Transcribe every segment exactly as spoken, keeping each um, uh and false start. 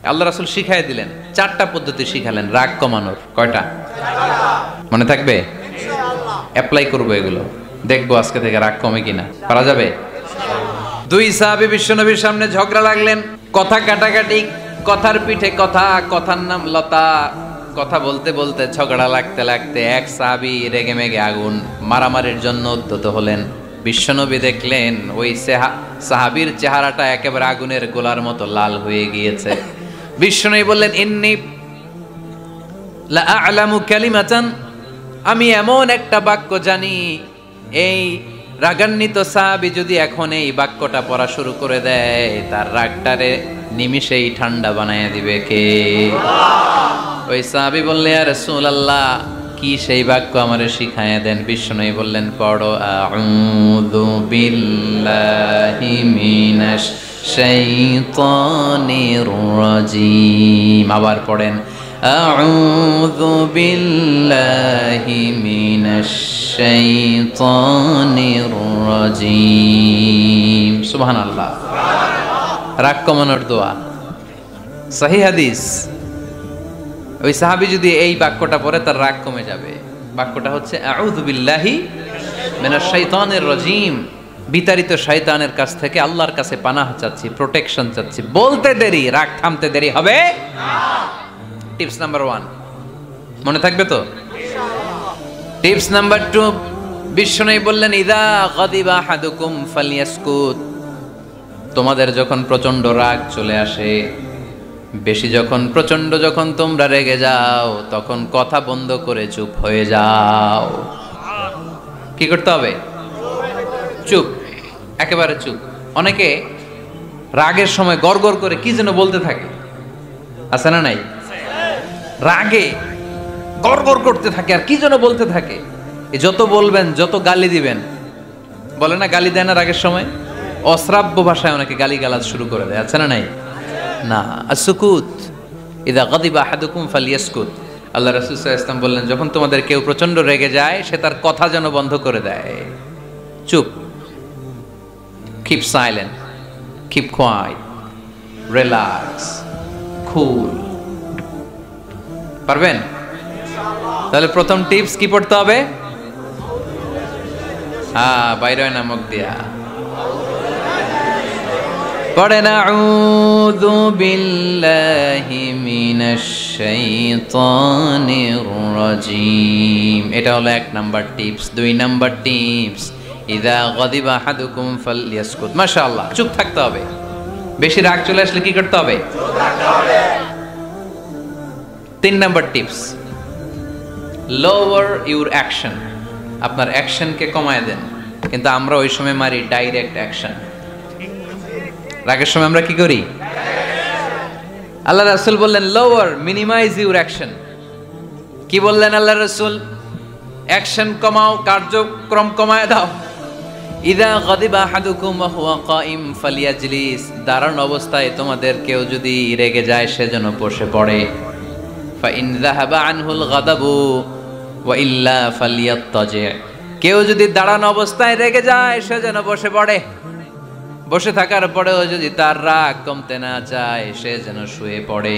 আল্লাহ রাসূল শিখাই দিলেন, চারটা পদ্ধতি শিখালেন রাগ কমানোর। কয়টা মনে থাকবে? অ্যাপ্লাই করবো এগুলো, দেখবো আজকে থেকে রাগ কমে কিনা, পারা যাবে। দুই সাহাবী বিশ্বনবীর সামনে ঝগড়া লাগলেন, কথা কাটাকাটি, কথার পিঠে কথা, কথার নাম লতা। কথা বলতে বলতে ঝগড়া লাগতে লাগতে এক সাহাবী রেগে মেগে আগুন, মারামারির জন্য উদ্যত হলেন। বিশ্বনবী দেখলেন ওই সাহাবীর চেহারাটা একেবারে আগুনের গোলার মতো লাল হয়ে গিয়েছে। বিশ্বনবী বললেন, ইন্নী লা আ'লামু কালিমাতান, আমি এমন একটা বাক্য জানি, এই রাগান্বিত সাহাবী যদি এখন এই বাক্যটা পড়া শুরু করে দেয়, তার রাগটারে নিমিষেই ঠান্ডা বানায় দিবে কে? ওই সাহাবী বললেন, ইয়া রাসূলুল্লাহ, কি সেই বাক্য আমারে শিখায়া দেন। বিশ্বনবী বললেন, পড়ো, আউযু বিল্লাহি মিনাশ শাইতানির রাজিম। আবার পড়েন, আউযু বিল্লাহি মিনাশ শাইতানির রাজিম। সুবহানাল্লাহ। রাগ কমানোর দোয়া, সহিহ হাদিস। ওই সাহাবী যদি এই বাক্যটা পড়ে তার রাগ কমে যাবে। বাক্যটা হচ্ছে আউযু বিল্লাহি মিনাশ শাইতানির রাজিম, বিতাড়িত শয়তানের কাছ থেকে আল্লাহর কাছে পানাহ চাচ্ছি, প্রোটেকশন চাচ্ছি। বলতে দেরি, রাগ থামতে দেরি হবে না। টিপস নাম্বার ওয়ান, মনে থাকবে তো? টিপস নাম্বার টু, বিশ্বনবী বললেন, ইযা গাদিবা আহাদুকুম ফালইয়াসকুত। তোমাদের যখন প্রচন্ড রাগ চলে আসে, বেশি যখন, প্রচন্ড যখন তোমরা রেগে যাও, তখন কথা বন্ধ করে চুপ হয়ে যাও। কি করতে হবে? চুপ, একেবারে চুপ। অনেকে রাগের সময় গড়গড় করে কি যেন বলতে থাকে, আছে না নাই? রাগে গড়গড় করতে থাকে আর কি যেন বলতে থাকে। যত বলবেন, যত গালি দিবেন, বলে না গালি দেয় না রাগের সময়, অশ্রাব্য ভাষায় অনেকে গালি গালাজ শুরু করে দেয়, আছে না নাই? না, আসুকুত, ইদা গাদিবা আহাদুকুম ফালিয়াসকুত। আল্লাহ রাসূল সাল্লাল্লাহু আলাইহি ওয়াসাল্লাম বললেন, যখন তোমাদের কেউ প্রচন্ড রেগে যায়, সে তার কথা যেন বন্ধ করে দেয়। চুপ, keep silent, keep quiet, relax, cool. পারবেন? তাহলে প্রথম টিপস কি পড়তে হবে? হ্যাঁ, বাইরে হয় না মুখ দিয়া, পড়েন আউযু বিল্লাহি মিনাশ শাইতানির রাজিম। এটা হলো এক নাম্বার টিপস। দুই নাম্বার টিপস, ইযা গাদিবা আহাদুকুম ফালইয়াসকুত। মাশাআল্লাহ, চুপ থাকতে হবে। বেশি রাগ চলে আসলে কি করতে হবে? চুপ থাকতে হবে। তিন number tips, lower your action. আপনার অ্যাকশনকে কমায় দেন। কিন্তু আমরা ওই সময় মারি ডাইরেক্ট অ্যাকশন। রাগের সময় আমরা কি করি? আল্লাহ রাসূল বললেন, লোয়ার, মিনিমাইজ ইউর অ্যাকশন। কি বললেন আল্লাহ রাসূল? অ্যাকশন কমাও, কার্যক্রম কমায় দাও। ইযা গাদিবা আহাদুকুম ওয়া হুয়া কাইম ফালিয়াজলিস। দাঁড়ানো অবস্থায় তোমাদের কেউ যদি রেগে যায়, সে যেন বসে পড়ে। ফা ইন যাহাবা আনহুল গাদাবু ওয়া ইল্লা ফালিয়াত্তাজি। কেউ যদি দাঁড়ানো অবস্থায় রেগে যায়, সে যেন বসে পড়ে। বসে থাকার পরেও যদি তার রাগ কমতে না চায়, সে যেন শুয়ে পড়ে।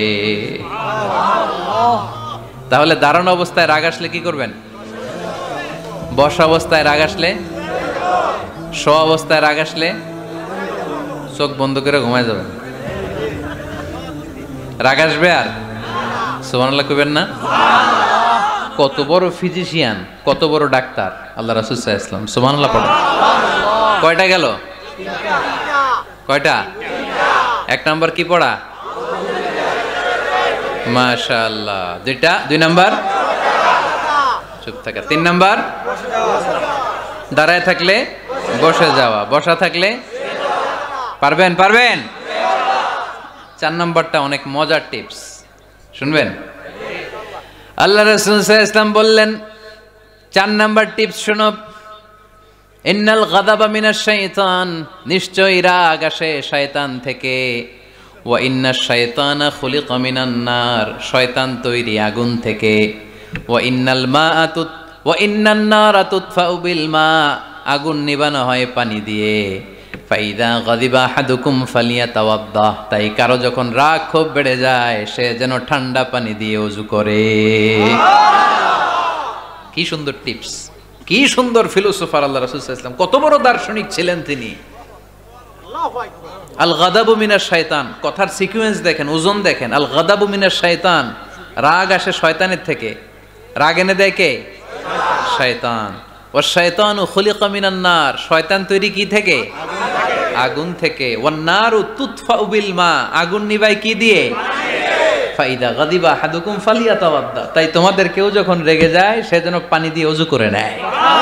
তাহলে দাঁড়ানো অবস্থায় রাগ আসলে কি করবেন? বসা অবস্থায় রাগ আসলে, শোয়া অবস্থায় রাগ আসলে চোখ বন্ধ করে ঘুমায় যাবেন। রাগ আসবে আর সুবহানাল্লাহ কইবেন না? কত বড় ফিজিশিয়ান, কত বড় ডাক্তার আল্লাহ রাসূল সাল্লাল্লাহু আলাইহি ওয়াসাল্লাম। সুবহানাল্লাহ পড়েন। কয়টা গেল? কয়টা? এক নাম্বার কি পড়া? মাশাআল্লাহ। দুইটা, দুই নাম্বার চুপ থাকা। তিন নাম্বার দাঁড়ায় থাকলে বসে যাওয়া, বসা থাকলে পারবেন? পারবেন? চার নাম্বারটা অনেক মজার টিপস, শুনবেন? আল্লাহ রাসূল সাল্লাল্লাহু আলাইহি ওয়াসাল্লাম বললেন, চার নাম্বার টিপস শোনো, ইন্নাল গাদাবা মিনাশ শাইতান। নিশ্চয়ই রাগ আসে শয়তান থেকে। ওয়া ইন্নাশ শাইতানা খুলিকা মিনান নার। শয়তান তৈরি আগুন থেকে। ওয়া ইন্নাল মাআ তুত ওয়া ইন্নান নারা তুতফাউ বিল মা। আগুন নিবানো হয় পানি দিয়ে। ফাইদা গাদিবা আহাদুকুম ফালিয়াতাওয়াদ্দা, তাই কারো যখন রাগ খুব বেড়ে যায় সে যেন ঠান্ডা পানি দিয়ে ওযু করে। কি সুন্দর টিপস, কি সুন্দর ফিলোসোফার আল্লাহ রাসূল সাল্লাল্লাহু আলাইহি ওয়াসাল্লাম, কত বড় দার্শনিক ছিলেন তিনি। আল গাদাবু মিনাশ শায়তান, কথার সিকোয়েন্স দেখেন, ওজন দেখেন। আল গাদাবু মিনাশ শায়তান, রাগ আসে শয়তানের থেকে। রাগ এনে দেয় কে? শয়তান। ওয়াশ শায়তানু খুলিকা মিনান নার, শয়তান তৈরি কি থেকে? আগুন থেকে। ওয়ান নারু তুতফাউ বিল মা, আগুন নিভায় কি দিয়ে? ফাইদা গাদিবা আহাদুকুম ফালিয়াতাওয়াদ্দা, তাই তোমাদের কেউ যখন রেগে যায় সে যেন পানি দিয়ে ওযু করে নেয়।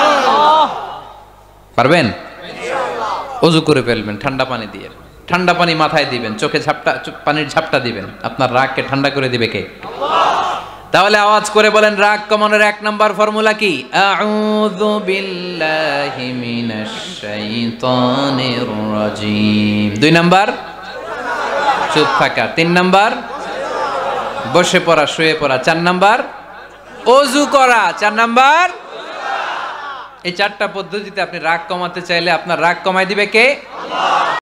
পারবেন? ওযু করে ফেলবেন ঠান্ডা পানি দিয়ে। ঠান্ডা পানি মাথায় দিবেন, চোখে ঝাপটা, পানির ঝাপটা দিবেন। আপনার রাগকে ঠান্ডা করে দিবে কে? তাহলে আওয়াজ করে বলেন রাগ কমানোর এক নাম্বার ফর্মুলা কি? আউযু বিল্লাহি মিনাশ শাইতানির রাজিম। দুই নাম্বার চুপ থাকা। তিন নাম্বার বসে পড়া, শুয়ে পড়া। চার নাম্বার ওযু করা। চার নাম্বার, এই চারটা পদ্ধতিতে আপনি রাগ কমাতে চাইলে আপনার রাগ কমায় দিবে কে?